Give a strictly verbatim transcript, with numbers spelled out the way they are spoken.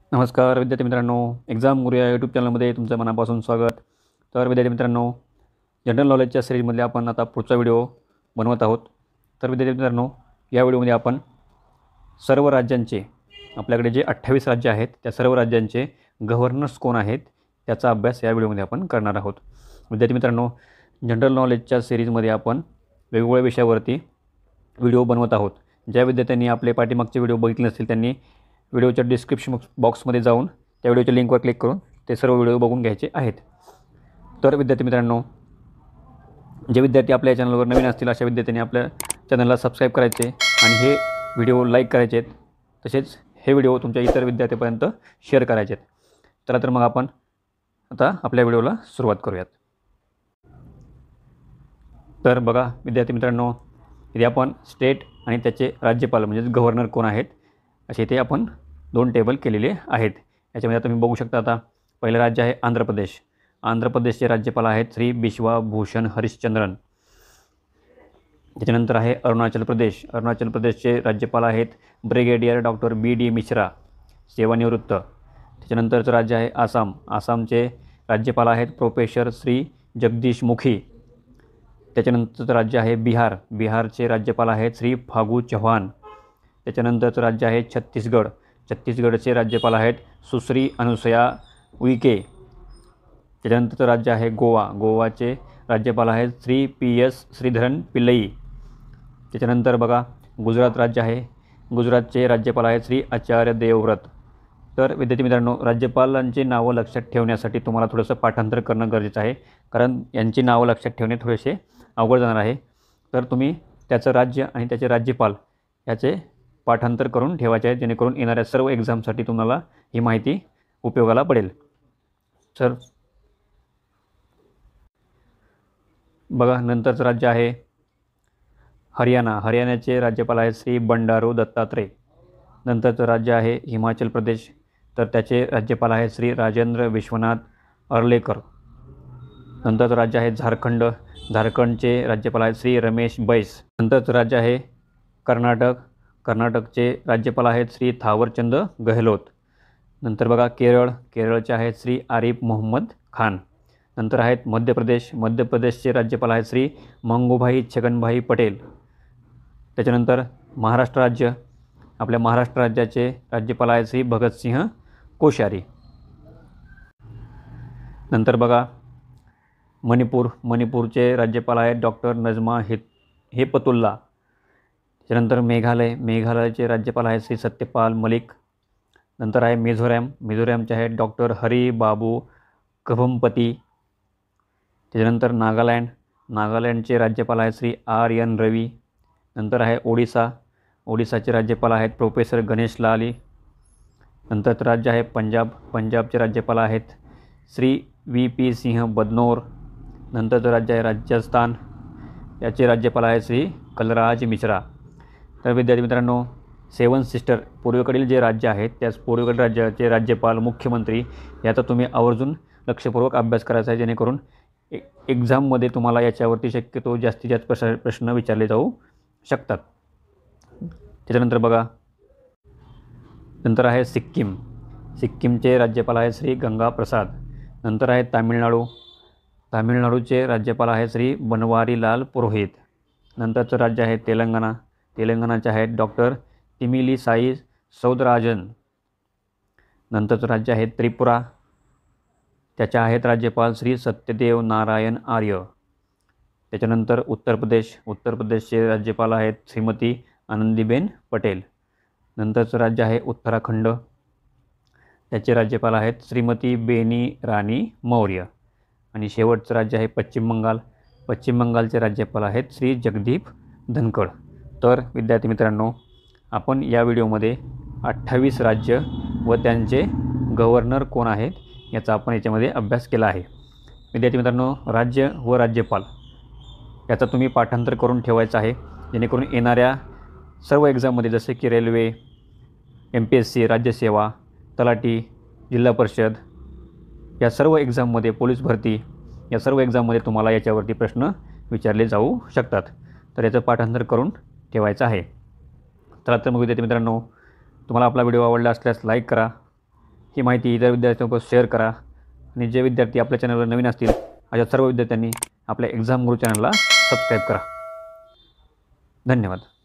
नमस्कार विद्यार्थी मित्रांनो, एक्झाम गुरु या यूट्यूब चॅनलमध्ये तुमचं मनापासून स्वागत. तर विद्यार्थी मित्रांनो, जनरल नॉलेजच्या सिरीजमध्ये आपण आता पुढचा व्हिडिओ बनवत आहोत. तर विद्यार्थी मित्रांनो, या व्हिडिओमध्ये आपण सर्व राज्यांचे, आपल्याकडे जे अठ्ठावीस राज्य आहेत त्या सर्व राज्यांचे गव्हर्नर्स कोण आहेत त्याचा अभ्यास या व्हिडिओमध्ये आपण करणार आहोत. विद्यार्थी मित्रांनो, जनरल नॉलेजच्या सिरीजमध्ये आपण वेगवेगळ्या विषयावरती व्हिडिओ बनवत आहोत. ज्या विद्यार्थ्यांनी आपले पाठीमागचे व्हिडिओ बघितले नसतील त्यांनी व्हिडिओच्या डिस्क्रिप्शन बॉक्समध्ये जाऊन त्या व्हिडिओच्या लिंकवर क्लिक करून ते सर्व व्हिडिओ बघून घ्यायचे आहेत. तर विद्यार्थी मित्रांनो, जे विद्यार्थी आपल्या चॅनलवर नवीन असतील अशा विद्यार्थ्यांनी आपल्या चॅनलला सबस्क्राईब करायचे आणि हे व्हिडिओ लाईक करायचे आहेत. तसेच हे व्हिडिओ तुमच्या इतर विद्यार्थ्यांपर्यंत शेअर करायचे आहेत. चला तर मग आपण आता आपल्या व्हिडिओला सुरुवात करूयात. तर बघा विद्यार्थी मित्रांनो, इथे आपण स्टेट आणि त्याचे राज्यपाल म्हणजेच गव्हर्नर कोण आहेत असे इथे आपण दोन टेबल केलेले आहेत. याच्यामध्ये आता तुम्ही बघू शकता. आता पहिलं राज्य आहे आंध्र प्रदेश. आंध्र प्रदेशचे राज्यपाल आहेत श्री बिश्वाभूषण हरिश्चंद्रन. त्याच्यानंतर आहे अरुणाचल प्रदेश. अरुणाचल प्रदेशचे राज्यपाल आहेत brigadier doctor B D Mishra, सेवानिवृत्त. त्याच्यानंतरचं राज्य आहे आसाम. आसामचे राज्यपाल आहेत प्रोफेसर श्री जगदीश मुखी. त्याच्यानंतरचं राज्य आहे बिहार. बिहारचे राज्यपाल आहेत श्री फागू चौहान. त्याच्यानंतरचं राज्य आहे छत्तीसगड. छत्तीसगडचे राज्यपाल आहेत सुश्री अनुसया उईके. त्याच्यानंतरचं राज्य आहे गोवा. गोवाचे राज्यपाल आहेत श्री पी एस श्रीधरन पिल्लई. त्याच्यानंतर बघा गुजरात राज्य आहे. गुजरातचे राज्यपाल आहेत श्री आचार्य देवव्रत. तर विद्यार्थी मित्रांनो, राज्यपालांची नावं लक्षात ठेवण्यासाठी तुम्हाला थोडंसं पाठांतर करणं गरजेचं आहे, कारण यांची नावं लक्षात ठेवणे थोडेसे अवघड जाणार आहे. तर तुम्ही त्याचं राज्य आणि त्याचे राज्यपाल याचे पाठांतर करून ठेवायचे आहे, जेणेकरून येणाऱ्या सर्व एक्झामसाठी तुम्हाला ही माहिती उपयोगाला पडेल. सर बघा, नंतरचं राज्य आहे हरियाणा. हरियाणाचे राज्यपाल आहेत श्री बंडारू दत्तात्रय. नंतरचं राज्य आहे हिमाचल प्रदेश. तर त्याचे राज्यपाल आहेत श्री राजेंद्र विश्वनाथ अर्लेकर. नंतरचं राज्य आहे झारखंड. झारखंडचे राज्यपाल आहेत श्री रमेश बैस. नंतरचं राज्य आहे कर्नाटक. कर्नाटकचे राज्यपाल आहेत श्री थावरचंद गहलोत. नंतर बघा केरळ. केरळचे आहेत श्री आरिफ मोहम्मद खान. नंतर आहेत मध्य प्रदेश. मध्य प्रदेशचे राज्यपाल आहेत श्री मंगूभाई छगनभाई पटेल. त्याच्यानंतर महाराष्ट्र राज्य. आपल्या महाराष्ट्र राज्याचे राज्यपाल आहेत श्री भगतसिंह कोश्यारी. नंतर बघा मणिपूर. मणिपूरचे राज्यपाल आहेत डॉक्टर नजमा हे हेपतुल्ला. त्यानंतर मेघालय. मेघालयाचे राज्यपाल आहेत श्री सत्यपाल मलिक. नंतर आहे मिझोरॅम. मिझोरॅमचे आहेत डॉक्टर हरी बाबू कभमपती. त्याच्यानंतर नागालँड. नागालँडचे राज्यपाल आहेत श्री आर एन रवी. नंतर आहे ओडिसा. ओडिसाचे राज्यपाल आहेत प्रोफेसर गणेश लाली. नंतरचं राज्य आहे पंजाब. पंजाबचे राज्यपाल आहेत श्री व्ही पी सिंह बदनोर. नंतरचं राज्य आहे राजस्थान. याचे राज्यपाल आहेत श्री कलराज मिश्रा. तर विद्यार्थी मित्रांनो, सेवन सिस्टर पूर्वेकडील जे राज्य आहेत त्याच पूर्वेकडील राज्याचे राज्यपाल, मुख्यमंत्री याचा तुम्ही आवर्जून लक्षपूर्वक अभ्यास करायचा आहे, जेणेकरून ए एक्झाममध्ये तुम्हाला याच्यावरती शक्यतो जास्तीत जास्त प्रश्न प्रश्न विचारले जाऊ शकतात. त्याच्यानंतर बघा नंतर आहे सिक्कीम. सिक्कीमचे राज्यपाल आहेत श्री गंगा प्रसाद. नंतर आहे तामिळनाडू. तामिळनाडूचे राज्यपाल आहेत श्री बनवारीलाल पुरोहित. नंतरचं राज्य आहे तेलंगणा. तेलंगणाचे आहेत डॉक्टर तिमिलीसाई सौदराजन. नंतरचं राज्य आहे त्रिपुरा. त्याच्या आहेत राज्यपाल श्री सत्यदेव नारायण आर्य. त्याच्यानंतर उत्तर प्रदेश. उत्तर प्रदेशचे राज्यपाल आहेत श्रीमती आनंदीबेन पटेल. नंतरचं राज्य आहे उत्तराखंड. त्याचे राज्यपाल आहेत श्रीमती बेनी राणी मौर्य. आणि शेवटचं राज्य आहे पश्चिम बंगाल. पश्चिम बंगालचे राज्यपाल आहेत श्री जगदीप धनखड. तर विद्यार्थी मित्रांनो, आपण या व्हिडिओमध्ये अठ्ठावीस राज्य व त्यांचे गव्हर्नर कोण आहेत याचा आपण याच्यामध्ये अभ्यास केला आहे. विद्यार्थी मित्रांनो, राज्य व राज्यपाल याचा तुम्ही पाठांतर करून ठेवायचं आहे, जेणेकरून येणाऱ्या सर्व एक्झाममध्ये जसे की railway, M P S C, राज्यसेवा, तलाठी, जिल्हा परिषद या सर्व एक्झाममध्ये, पोलीस भरती या सर्व एक्झाममध्ये तुम्हाला याच्यावरती प्रश्न विचारले जाऊ शकतात. तर याचं पाठांतर करून ठेवायचं आहे. चला तर मग विद्यार्थी मित्रांनो, तुम्हाला आपला व्हिडिओ आवडला असल्यास लाईक करा, ही माहिती इतर विद्यार्थ्यांसोबत शेअर करा आणि जे विद्यार्थी आपल्या चॅनलवर नवीन असतील अशा सर्व विद्यार्थ्यांनी आपल्या एक्झाम गुरु चॅनलला सबस्क्राईब करा. धन्यवाद.